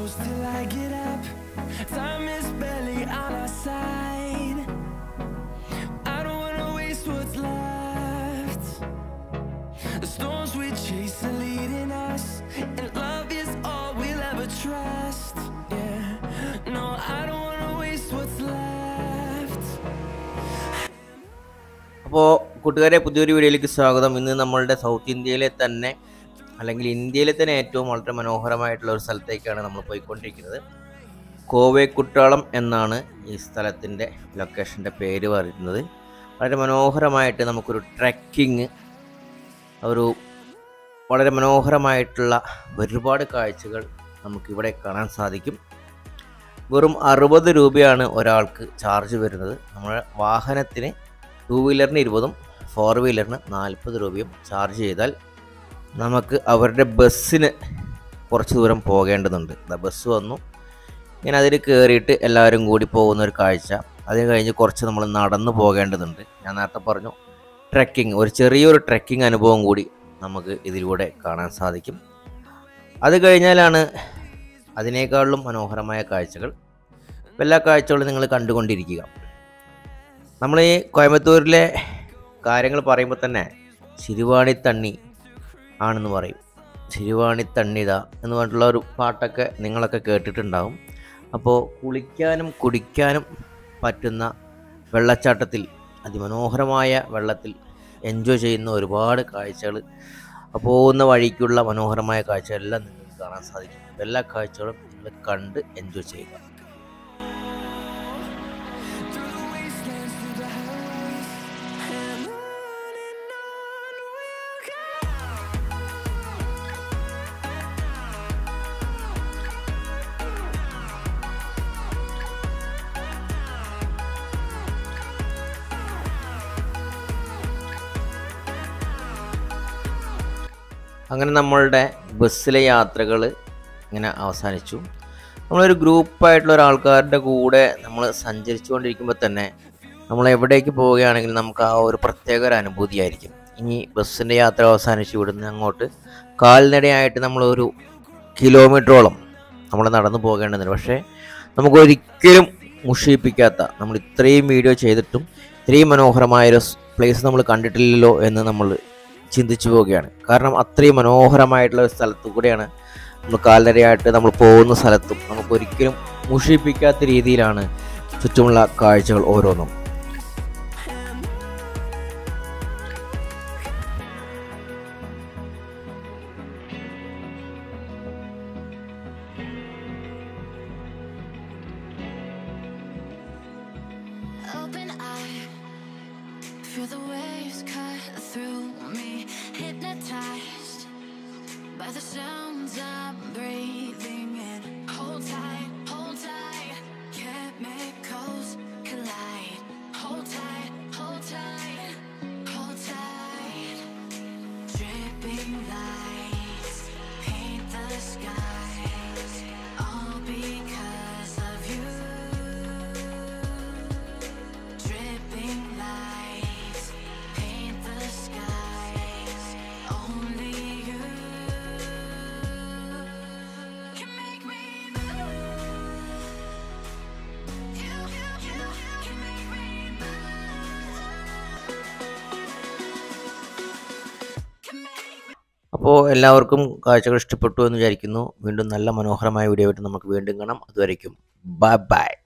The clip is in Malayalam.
close till I get up. Time is barely on our side. I don't wanna waste what's left. The storms we chase are leading us, and love is all we'll ever trust. Yeah, no, I don't wanna waste what's left. അപ്പോൾ കൂട്ടുകാരെ, പുതിയൊരു വീഡിയോയിലേക്ക് സ്വാഗതം. ഇന്ന് നമ്മളുടെ സൗത്ത് ഇന്ത്യയിലെ തന്നെ അല്ലെങ്കിൽ ഇന്ത്യയിലെ തന്നെ ഏറ്റവും വളരെ മനോഹരമായിട്ടുള്ള ഒരു സ്ഥലത്തേക്കാണ് നമ്മൾ പോയിക്കൊണ്ടിരിക്കുന്നത്. കോവേക്കുട്ടാളം എന്നാണ് ഈ സ്ഥലത്തിൻ്റെ ലൊക്കേഷൻ്റെ പേര് പറയുന്നത്. വളരെ മനോഹരമായിട്ട് നമുക്കൊരു ട്രെക്കിങ്, വളരെ മനോഹരമായിട്ടുള്ള ഒരുപാട് കാഴ്ചകൾ നമുക്കിവിടെ കാണാൻ സാധിക്കും. വെറും 60 രൂപയാണ് ഒരാൾക്ക് ചാർജ് വരുന്നത്. നമ്മുടെ വാഹനത്തിന് 2 വീലറിന് 20ഉം 4 വീലറിന് 40 രൂപയും ചാർജ് ചെയ്താൽ നമുക്ക് അവരുടെ ബസ്സിന് കുറച്ച് ദൂരം പോകേണ്ടതുണ്ട്. ബസ് വന്നു, ഇങ്ങനെ അതിൽ കയറിയിട്ട് എല്ലാവരും കൂടി പോകുന്ന ഒരു കാഴ്ച. അതിന് കഴിഞ്ഞ് കുറച്ച് നമ്മൾ നടന്നു പോകേണ്ടതുണ്ട്. ഞാൻ നേരത്തെ പറഞ്ഞു, ട്രെക്കിംഗ്, ഒരു ചെറിയൊരു ട്രെക്കിംഗ് അനുഭവം കൂടി നമുക്ക് ഇതിലൂടെ കാണാൻ സാധിക്കും. അത് കഴിഞ്ഞാലാണ് അതിനേക്കാളും മനോഹരമായ കാഴ്ചകൾ. എല്ലാ കാഴ്ചകളും നിങ്ങൾ കണ്ടുകൊണ്ടിരിക്കുക. നമ്മൾ ഈ കോയമ്പത്തൂരിലെ കാര്യങ്ങൾ പറയുമ്പോൾ തന്നെ ശിരുവാണിത്തണ്ണി ആണെന്ന് പറയും. ശിരുവാണിത്തണ്ണിത എന്ന് പറഞ്ഞിട്ടുള്ള ഒരു പാട്ടൊക്കെ നിങ്ങളൊക്കെ കേട്ടിട്ടുണ്ടാവും. അപ്പോൾ കുളിക്കാനും കുടിക്കാനും പറ്റുന്ന വെള്ളച്ചാട്ടത്തിൽ, അതിമനോഹരമായ വെള്ളത്തിൽ എൻജോയ് ചെയ്യുന്ന ഒരുപാട് കാഴ്ചകൾ, പോകുന്ന വഴിക്കുള്ള മനോഹരമായ കാഴ്ചകളെല്ലാം നിങ്ങൾക്ക് കാണാൻ സാധിക്കും. എല്ലാ കാഴ്ചകളും നിങ്ങൾ കണ്ട് എൻജോയ് ചെയ്യുക. അങ്ങനെ നമ്മളുടെ ബസ്സിലെ യാത്രകൾ ഇങ്ങനെ അവസാനിച്ചു. നമ്മളൊരു ഗ്രൂപ്പായിട്ടുള്ള ഒരാൾക്കാരുടെ കൂടെ നമ്മൾ സഞ്ചരിച്ചുകൊണ്ടിരിക്കുമ്പോൾ തന്നെ നമ്മൾ എവിടേക്ക് പോവുകയാണെങ്കിലും നമുക്ക് ആ ഒരു പ്രത്യേക ഒരു അനുഭൂതിയായിരിക്കും. ഇനി ബസ്സിൻ്റെ യാത്ര അവസാനിച്ച് ഇവിടുന്ന് അങ്ങോട്ട് കാൽനടയായിട്ട് നമ്മളൊരു കിലോമീറ്ററോളം നമ്മൾ നടന്നു പോകേണ്ടതുണ്ട്. പക്ഷേ നമുക്കൊരിക്കലും മുഷിപ്പിക്കാത്ത, നമ്മൾ ഇത്രയും വീഡിയോ ചെയ്തിട്ടും ഇത്രയും മനോഹരമായൊരു പ്ലേസ് നമ്മൾ കണ്ടിട്ടില്ലല്ലോ എന്ന് നമ്മൾ ചിന്തിച്ചു പോവുകയാണ്. കാരണം അത്രയും മനോഹരമായിട്ടുള്ള ഒരു സ്ഥലത്തു കൂടെയാണ് നമ്മൾ കാൽനടയായിട്ട് നമ്മൾ പോകുന്ന സ്ഥലത്തും നമുക്കൊരിക്കലും മുഷിപ്പിക്കാത്ത രീതിയിലാണ് ചുറ്റുമുള്ള കാഴ്ചകൾ ഓരോന്നും. Feel the waves cut through me, hypnotized by the sounds I'm breathing in. Hold tight, chemicals collide. Hold tight, hold tight, hold tight. Dripping lights paint the skies, all because of you. Dripping lights paint the skies, only you can make me move. You can make me move. Can make me. അപ്പോൾ എല്ലാവർക്കും കാഴ്ചകൾ ഇഷ്ടപ്പെട്ടു എന്ന് വിചാരിക്കുന്നു. വീണ്ടും നല്ല മനോഹരമായ വീഡിയോ ആയിട്ട് നമുക്ക് വീണ്ടും കാണാം. അതുവരയ്ക്കും ബൈ ബൈ.